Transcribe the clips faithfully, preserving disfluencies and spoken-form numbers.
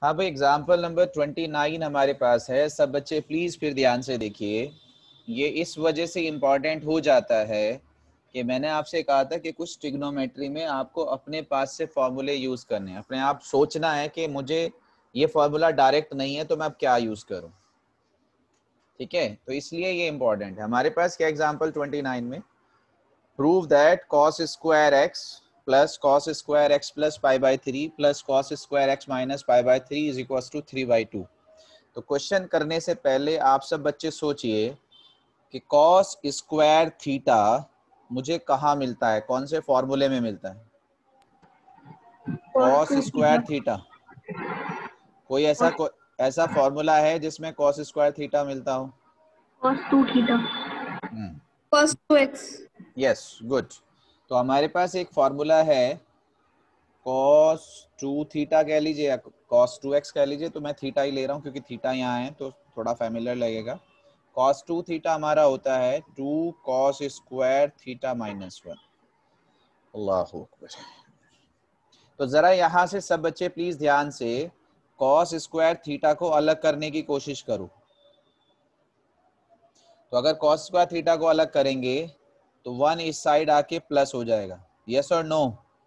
हाँ भाई, example number twenty nine हमारे पास है। सब बच्चे प्लीज फिर ध्यान से देखिए। ये इस वजह से इम्पॉर्टेंट हो जाता है कि मैंने आपसे कहा था कि कुछ ट्रिग्नोमेट्री में आपको अपने पास से फॉर्मूले यूज करने हैं। अपने आप सोचना है कि मुझे ये फॉर्मूला डायरेक्ट नहीं है तो मैं अब क्या यूज करूं। ठीक है, तो इसलिए ये इम्पोर्टेंट है। हमारे पास क्या एग्जाम्पल ट्वेंटी नाइन में, prove that cos square x plus cos square x plus pi by three plus cos square x minus pi by three is equal to three by two. तो question करने से पहले आप सब बच्चे सोचिए कि कॉस स्क्वायर थीटा मुझे कहाँ मिलता है, कौन से फॉर्मूले में मिलता है। कॉस स्क्वायर थीटा, कोई ऐसा को, ऐसा फॉर्मूला है जिसमें कॉस स्क्वायर थीटा मिलता हो? cos two theta, hmm, cos two x. Yes, good. तो हमारे पास एक फॉर्मूला है कॉस टू थीटा कह लीजिए या कॉस टू एक्स कह लीजिए। तो मैं थीटा ही ले रहा हूँ क्योंकि थीटा यहाँ है तो थोड़ा फैमिलियर लगेगा। कॉस टू थीटा हमारा होता है two cos square theta minus one. अल्लाहु अकबर। तो जरा यहाँ से सब बच्चे प्लीज ध्यान से कॉस स्क्वायर थीटा को अलग करने की कोशिश करो। तो अगर कॉस स्क्वायर थीटा को अलग करेंगे तो वन इस साइड आके प्लस हो जाएगा। यस और नो?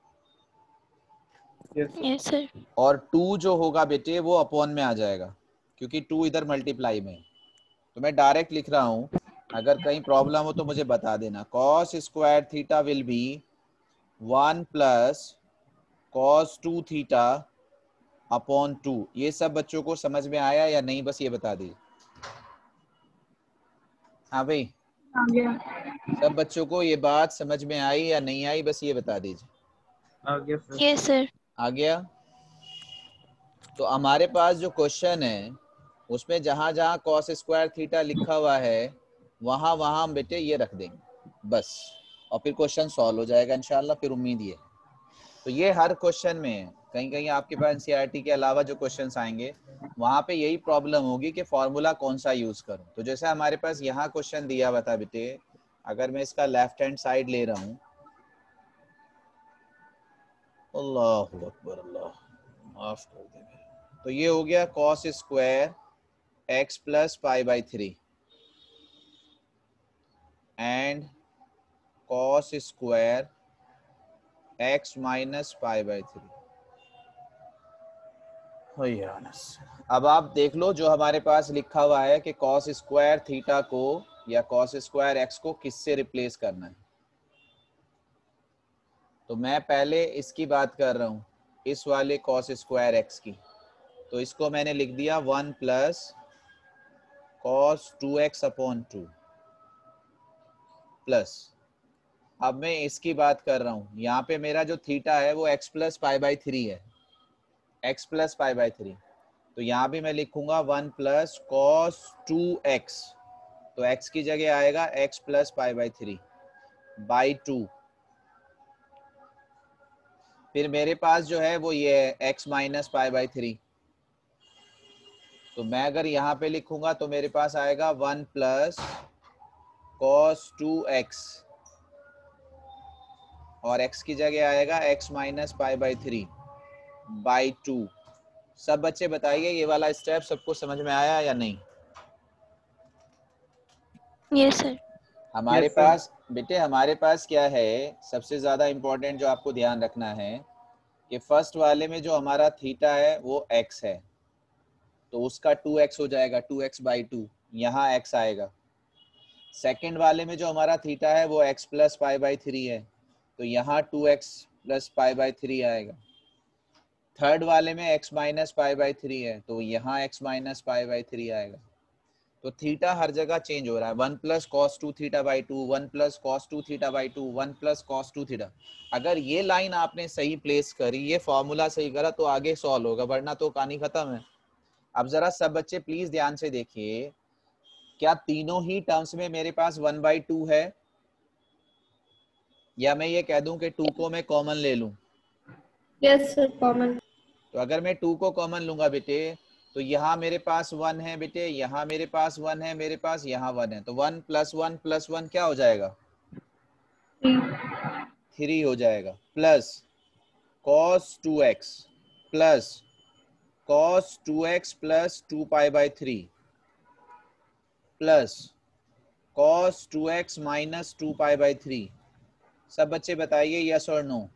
Yes sir. और टू जो होगा बेटे वो अपॉन में आ जाएगा क्योंकि टू इधर मल्टीप्लाई में। तो मैं डायरेक्ट लिख रहा हूं, अगर कहीं प्रॉब्लम हो तो मुझे बता देना। Cos square theta will be one plus cos two theta upon two. ये सब बच्चों को समझ में आया या नहीं, बस ये बता दीजिए। हाँ भाई, आ गया। सब बच्चों को ये बात समझ में आई या नहीं आई, बस ये बता दीजिए। आ गया सर। Yes sir. आ गया। तो हमारे पास जो क्वेश्चन है उसमें जहां जहां कॉस स्क्वायर थीटा लिखा हुआ है वहां वहां हम बेटे ये रख देंगे बस, और फिर क्वेश्चन सॉल्व हो जाएगा इंशाल्लाह। फिर उम्मीद ये, तो ये हर क्वेश्चन में है। कहीं कहीं आपके पास एनसीईआरटी के अलावा जो क्वेश्चंस आएंगे वहां पे यही प्रॉब्लम होगी कि फॉर्मूला कौन सा यूज करूं। तो जैसे हमारे पास यहाँ क्वेश्चन दिया हुआ था बेटे, अगर मैं इसका लेफ्ट हैंड साइड ले रहा हूँ, अल्लाह अकबर, अल्लाह माफ कर दे। तो ये हो गया cos square x plus pi by three and cos square x minus pi by three. अब आप देख लो जो हमारे पास लिखा हुआ है कि कॉस स्क्वायर थीटा को या कॉस स्क्वायर एक्स को किससे रिप्लेस करना है। तो मैं पहले इसकी बात कर रहा हूं, इस वाले कॉस स्क्वायर एक्स की। तो इसको मैंने लिख दिया one plus cos two x upon two plus, अब मैं इसकी बात कर रहा हूं, यहाँ पे मेरा जो थीटा है वो x plus pi by three है, x plus pi by three. तो यहाँ भी मैं लिखूंगा one plus cos two x, तो x की जगह आएगा x plus pi by three by two. फिर मेरे पास जो है वो ये है x minus pi by three. तो मैं अगर यहाँ पे लिखूंगा तो मेरे पास आएगा one plus cos two x और x की जगह आएगा x minus pi by three by two. सब बच्चे बताइए ये वाला स्टेप सबको समझ में आया या नहीं? Yes sir. हमारे पास बेटे, हमारे पास क्या है, सबसे ज्यादा इंपॉर्टेंट जो आपको ध्यान रखना है कि फर्स्ट वाले में जो हमारा थीटा है वो x है, तो उसका टू एक्स हो जाएगा, टू एक्स बाई टू, यहाँ x आएगा। सेकेंड वाले में जो हमारा थीटा है वो x plus pi by three है, तो यहाँ two x plus pi by three आएगा। थर्ड वाले में x minus pi by three है, तो यहाँ x minus pi by three आएगा। तो थीटा हर जगह चेंज हो रहा है, one plus cos two theta by two, one plus cos two theta by two, one plus cos two theta. अगर ये लाइन आपने सही प्लेस करी, ये फॉर्मूला सही करा तो आगे सॉल्व होगा, वरना तो कहानी खत्म है। अब जरा सब बच्चे प्लीज ध्यान से देखिए, क्या तीनों ही टर्म्स में मेरे पास वन बाई टू है, या मैं ये कह दूं कि टू को मैं कॉमन ले लूं? Yes sir, common. तो अगर मैं टू को कॉमन लूंगा बेटे तो यहाँ मेरे पास वन है बेटे, यहाँ मेरे पास वन है, मेरे पास यहाँ वन है, तो one plus one plus one क्या हो जाएगा? थ्री हो जाएगा, plus cos two x plus cos two x plus two pi by three plus cos two x minus two pi by three. सब बच्चे बताइए यस और नो।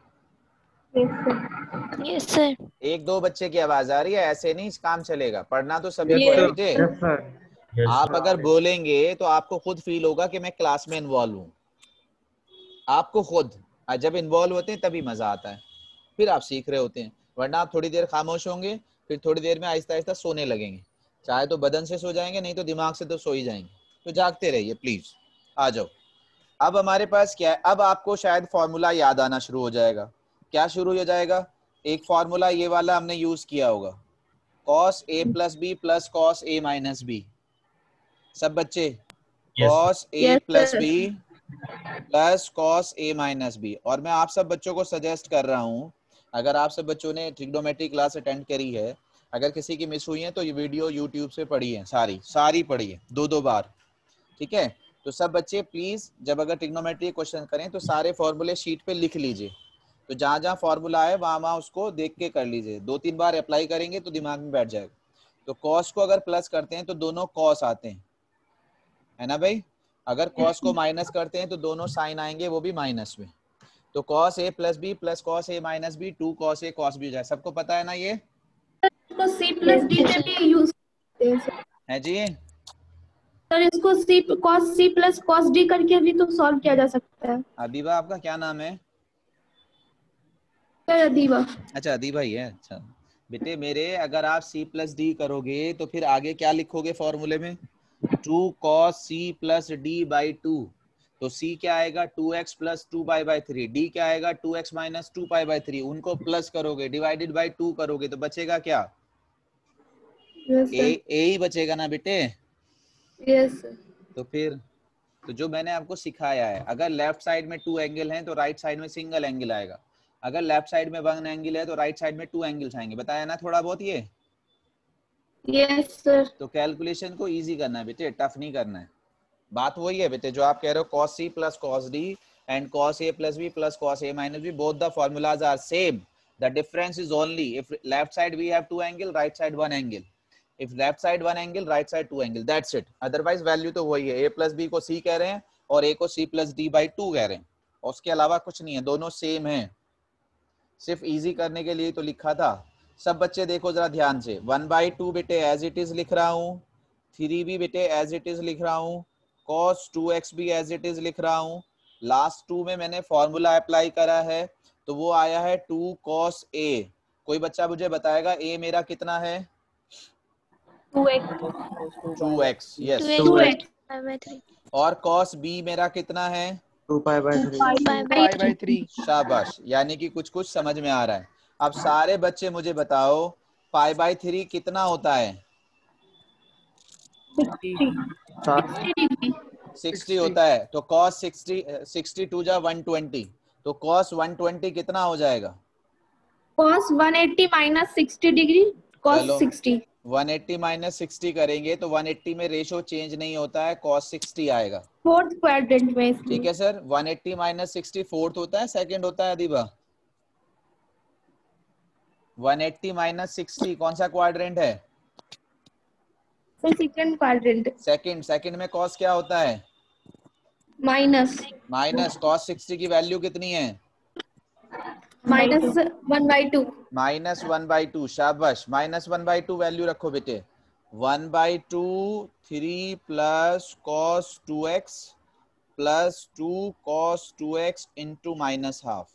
Yes sir. एक दो बच्चे की आवाज आ रही है, ऐसे नहीं काम चलेगा, पढ़ना तो सभी को है बेटे। आप अगर बोलेंगे तो आपको खुद फील होगा कि मैं क्लास में इन्वॉल्व हूँ, आपको खुद जब इन्वॉल्व होते हैं तभी मजा आता है, फिर आप सीख रहे होते हैं। वरना आप थोड़ी देर खामोश होंगे, फिर थोड़ी देर में आहिस्ता आहिस्ता सोने लगेंगे, चाहे तो बदन से सो जाएंगे, नहीं तो दिमाग से तो सो ही जाएंगे। तो जागते रहिए प्लीज। आ जाओ। अब हमारे पास क्या है, अब आपको शायद फॉर्मूला याद आना शुरू हो जाएगा। क्या शुरू हो जाएगा? एक फॉर्मूला ये वाला हमने यूज किया होगा, cos A plus B plus cos A minus B. सब बच्चे cos A plus B plus cos A minus B. और मैं आप सब बच्चों को सजेस्ट कर रहा हूं, अगर आप सब बच्चों ने ट्रिग्नोमेट्री क्लास अटेंड करी है, अगर किसी की मिस हुई है तो ये वीडियो यूट्यूब से पढ़ी है, सारी सारी पढ़ी है दो दो बार, ठीक है? तो सब बच्चे प्लीज जब अगर ट्रिग्नोमेट्री क्वेश्चन करें तो सारे फॉर्मूले शीट पे लिख लीजिए। तो जहां जहां फॉर्मूला है वहां वहां उसको देख के कर लीजिए, दो तीन बार अप्लाई करेंगे तो दिमाग में बैठ जाएगा। तो कॉस को अगर प्लस करते हैं तो दोनों कॉस आते हैं, है ना भाई? अगर कॉस को माइनस करते हैं तो दोनों साइन आएंगे, वो भी माइनस में। तो cos A plus B plus cos A minus B, two cos A cos B हो जाए। सबको पता है ना ये? इसको सी प्लस डी में भी यूज करते हैं है जी? सर। इसको C cos C plus cos D करके भी तो सॉल्व किया जा सकता है। अदीबा, आपका क्या नाम है? सर अदीबा। अच्छा अदीबा ही है। अच्छा बेटे मेरे, अगर आप सी प्लस डी करोगे तो फिर आगे क्या लिखोगे फॉर्मूले में? Two cos C plus D by two. तो सी क्या आएगा? Two x plus two pi by three. D क्या आएगा? Two x minus two pi by three. उनको प्लस करोगे, डिवाइडेड बाई टू करोगे तो बचेगा क्या? यस ए सर। ए ही बचेगा ना बेटे? Yes sir. तो फिर तो जो मैंने आपको सिखाया है, अगर लेफ्ट साइड में टू एंगल हैं तो राइट साइड में सिंगल एंगल आएगा, अगर लेफ्ट साइड में वन एंगल है तो राइट साइड में टू एंगल्स आएंगे। बताया ना थोड़ा बहुत ये? Yes sir. तो कैलकुलेशन को इजी करना है बेटे, टफ नहीं करना है। बात वही है बेटे जो आप कह रहे हो, cos c plus cos d and cos a plus b plus cos a minus b, both the formulas are same. The difference is only if left side we have two angle, right side one angle. If left side one angle, right side two angle. That's it. Otherwise value तो वही है, a plus b को c कह रहे हैं और a को c plus d by two कह रहे हैं, और उसके अलावा कुछ नहीं है, दोनों सेम हैं, सिर्फ इजी करने के लिए तो लिखा था। सब बच्चे देखो जरा ध्यान से, वन बाई टू बेटे एज इट इज लिख रहा हूँ, थ्री भी बेटे एज इट इज लिख रहा हूँ, cos टू एक्स भी एज इट इज लिख रहा हूँ। लास्ट टू में मैंने फॉर्मूला अप्लाई करा है तो वो आया है टू cos a। कोई बच्चा मुझे बताएगा a मेरा कितना है? Two x. Two x, yes. Two x. और cos b मेरा कितना है? Two pi by three. Pi by three. शाबाश, यानी कि कुछ कुछ समझ में आ रहा है। अब सारे बच्चे मुझे बताओ पाई बाई थ्री कितना होता है? सिक्सटी होता है। तो cos सिक्सटी, सिक्सटी टू जा वन ट्वेंटी, तो cos वन ट्वेंटी कितना हो जाएगा? cos one eighty minus sixty degree cos sixty. One eighty minus sixty करेंगे तो वन एटी में रेशो चेंज नहीं होता है, cos सिक्सटी आएगा फोर्थ क्वाड्रेंट में। ठीक है sir. One eighty minus sixty fourth होता है, सेकंड होता है Adiba? One eighty minus sixty कौन सा क्वाड्रेंट है? Second quadrant. सेकंड। सेकंड में cos क्या होता है? माइनस। माइनस। cos सिक्सटी की वैल्यू कितनी है? Minus one by two. Minus one by two, शाबाश। Minus one by two value रखो बेटे। One by two three plus cos two x plus two cos two x into minus half.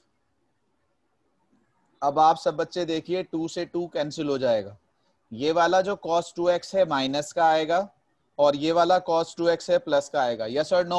अब आप सब बच्चे देखिए, टू से टू कैंसिल हो जाएगा, ये वाला जो cos टू एक्स है माइनस का आएगा और ये वाला cos टू एक्स है प्लस का आएगा। यस और नो?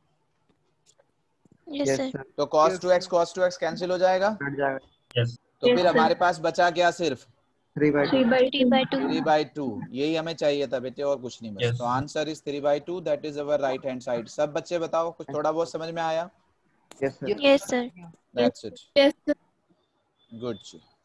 Yes sir. तो cos two x cos two x cancel हो जाएगा। यस। तो फिर हमारे पास बचा क्या? सिर्फ three by three by two. Three by two. यही हमें चाहिए था बेटे, और कुछ नहीं बस। Yes. तो answer is three by two, that is our right hand side. सब बच्चे बताओ कुछ थोड़ा बहुत समझ में आया? Yes sir. Yes sir. That's it, yes. Good.